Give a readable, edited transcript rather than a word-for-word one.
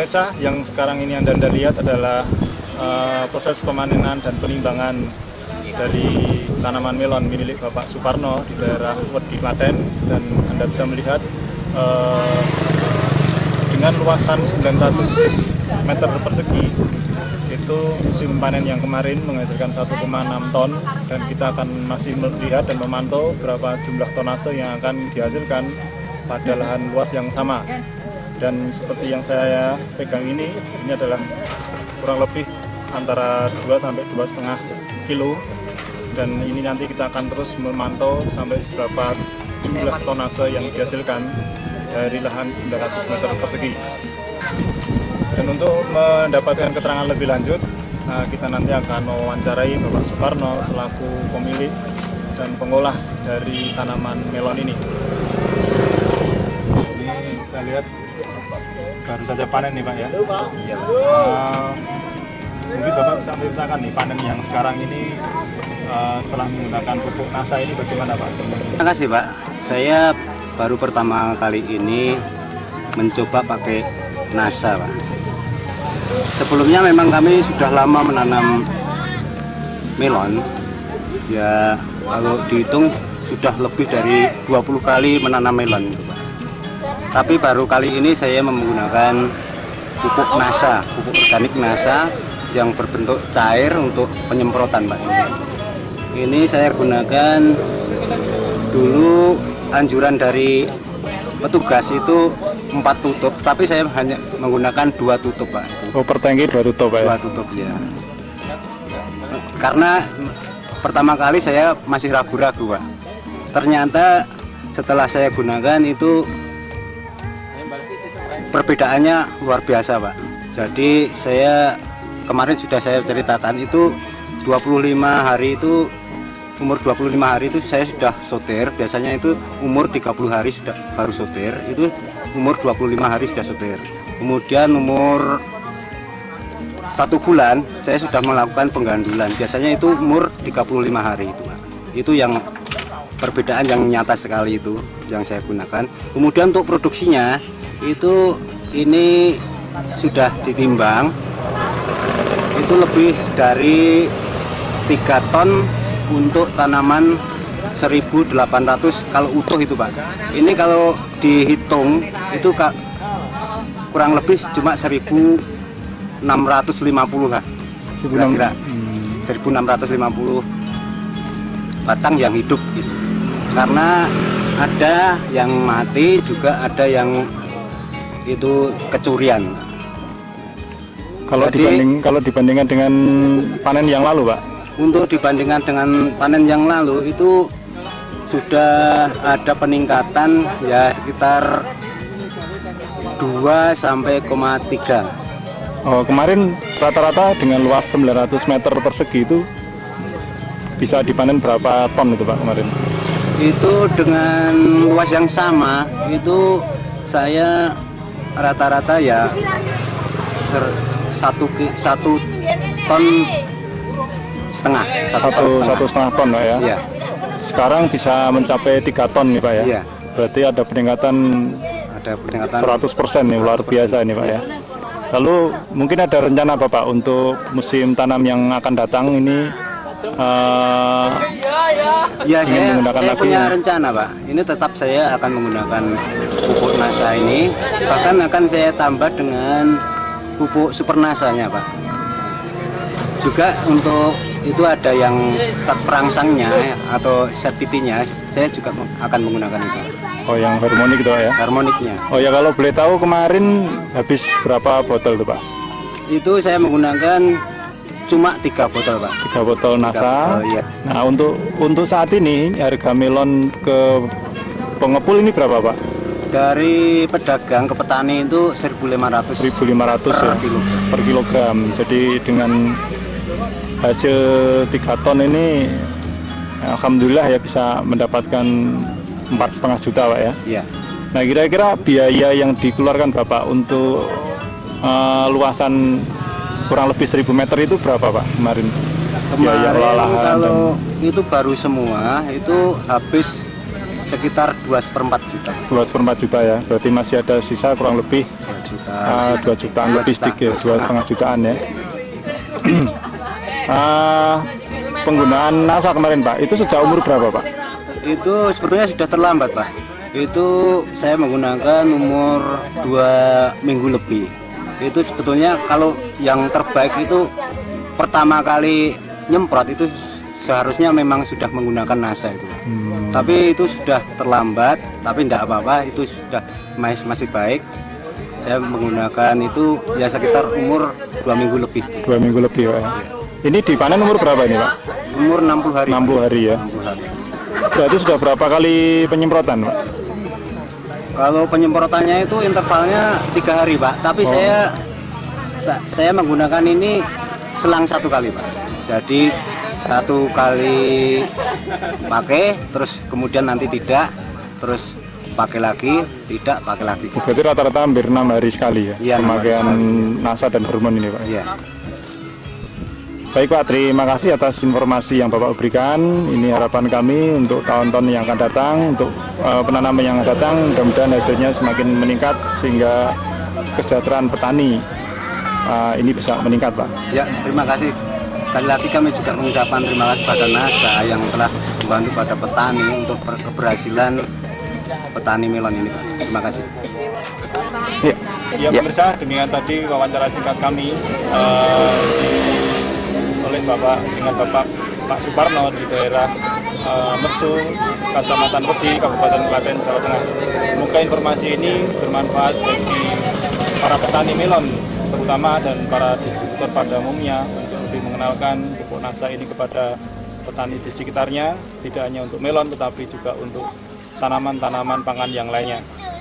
biasa yang sekarang ini Anda lihat adalah proses pemanenan dan penimbangan dari tanaman melon milik Bapak Suparno di daerah Wedi Klaten, dan Anda bisa melihat dengan luasan 900 meter persegi itu musim panen yang kemarin menghasilkan 1,6 ton, dan kita akan masih melihat dan memantau berapa jumlah tonase yang akan dihasilkan pada lahan luas yang sama. Dan seperti yang saya pegang ini adalah kurang lebih antara 2 sampai 2,5 kilo, dan ini nanti kita akan terus memantau sampai seberapa jumlah tonase yang dihasilkan dari lahan 900 meter persegi. Dan untuk mendapatkan keterangan lebih lanjut, kita nanti akan mewawancarai Bapak Suparno selaku pemilik dan pengolah dari tanaman melon ini. Ini saya lihat baru saja panen nih Pak ya. Iya. Mungkin Bapak bisa menceritakan nih panen yang sekarang ini setelah menggunakan pupuk NASA ini bagaimana Pak? Terima kasih Pak. Saya baru pertama kali ini mencoba pakai NASA Pak. Sebelumnya memang kami sudah lama menanam melon. Ya kalau dihitung sudah lebih dari 20 kali menanam melon itu Pak. Tapi baru kali ini saya menggunakan pupuk NASA, pupuk organik NASA yang berbentuk cair untuk penyemprotan Pak. Ini saya gunakan dulu anjuran dari petugas itu 4 tutup, tapi saya hanya menggunakan 2 tutup Pak. Oh, per tangki 2 tutup Pak ya? 2 tutup ya. Karena pertama kali saya masih ragu-ragu Pak. Ternyata setelah saya gunakan itu perbedaannya luar biasa Pak. Jadi saya kemarin sudah saya ceritakan itu 25 hari itu, umur 25 hari itu saya sudah soter. Biasanya itu umur 30 hari sudah baru soter, itu umur 25 hari sudah soter. Kemudian umur 1 bulan saya sudah melakukan penggandulan. Biasanya itu umur 35 hari itu Pak. Itu yang perbedaan yang nyata sekali itu yang saya gunakan. Kemudian untuk produksinya itu ini sudah ditimbang, itu lebih dari 3 ton untuk tanaman 1.800 kalau utuh itu Pak. Ini kalau dihitung itu kurang lebih cuma 1.650 lah, kira-kira 1.650 batang yang hidup gitu. Karena ada yang mati juga ada yang itu kecurian. Kalau dibandingkan dengan panen yang lalu Pak? Untuk dibandingkan dengan panen yang lalu itu sudah ada peningkatan ya sekitar 2 sampai 3. Oh, kemarin rata-rata dengan luas 900 meter persegi itu bisa dipanen berapa ton itu Pak kemarin? Itu dengan luas yang sama itu saya rata-rata ya 1 ton setengah. 1,5 ton Pak ya? Iya. Sekarang bisa mencapai 3 ton nih Pak ya? Iya. Berarti ada peningkatan 100% nih, luar biasa ini Pak ya. Lalu mungkin ada rencana Bapak untuk musim tanam yang akan datang ini? Ya, saya punya rencana Pak. Ini tetap saya akan menggunakan pupuk NASA ini. Bahkan akan saya tambah dengan pupuk super NASA-nya Pak. Juga untuk itu ada yang set perangsangnya atau set PT-nya, saya juga akan menggunakan itu. Oh, yang harmonik itu Pak ya? Harmoniknya. Oh ya, kalau boleh tahu kemarin habis berapa botol itu Pak? Itu saya menggunakan cuma 3 botol Pak. 3 botol NASA. Iya. Nah, untuk saat ini harga melon ke pengepul ini berapa Pak? Dari pedagang ke petani itu 1.500. 1.500 ya per kilogram. Jadi dengan hasil 3 ton ini alhamdulillah ya bisa mendapatkan 4,5 juta Pak ya. Iya. Nah, kira-kira biaya yang dikeluarkan Bapak untuk luasan kurang lebih 1.000 meter itu berapa Pak kemarin? Kemarin kalau itu baru semua itu habis sekitar 2/4 juta. 2/4 juta ya, berarti masih ada sisa kurang lebih 2 jutaan lebih sedikit, 2,5 jutaan ya. Penggunaan NASA kemarin Pak, itu sejak umur berapa Pak? Itu sebetulnya sudah terlambat Pak. Itu saya menggunakan umur 2 minggu lebih. Itu sebetulnya kalau yang terbaik itu pertama kali nyemprot itu seharusnya memang sudah menggunakan NASA itu. Tapi itu sudah terlambat, tapi tidak apa-apa, itu sudah masih baik. Saya menggunakan itu ya sekitar umur 2 minggu lebih. 2 minggu lebih Pak. Ini dipanen umur berapa ini Pak? Umur 60 hari. 60 hari ya. 60 hari. Berarti sudah berapa kali penyemprotan Pak? Kalau penyemprotannya itu intervalnya 3 hari Pak. Tapi saya menggunakan ini selang 1 kali Pak. Jadi 1 kali pakai, terus kemudian nanti tidak, terus pakai lagi, tidak pakai lagi. Berarti rata-rata hampir 6 hari sekali ya, ya pemakaian NASA dan hormon ini Pak. Iya. Baik Pak, terima kasih atas informasi yang Bapak berikan. Ini harapan kami untuk tahun-tahun yang akan datang, untuk penanaman yang akan datang, mudah-mudahan hasilnya semakin meningkat sehingga kesejahteraan petani ini bisa meningkat Pak. Ya, terima kasih. Sekali lagi kami juga mengucapkan terima kasih pada NASA yang telah membantu pada petani untuk keberhasilan petani melon ini Pak. Terima kasih. Ya pemirsa, demikian tadi wawancara singkat kami oleh dengan Bapak Pak Suparno di daerah Mesu, Kecamatan Wedi, Kabupaten Klaten, Jawa Tengah. Semoga informasi ini bermanfaat bagi para petani melon terutama dan para distributor pada umumnya untuk lebih mengenalkan pupuk NASA ini kepada petani di sekitarnya, tidak hanya untuk melon tetapi juga untuk tanaman-tanaman pangan yang lainnya.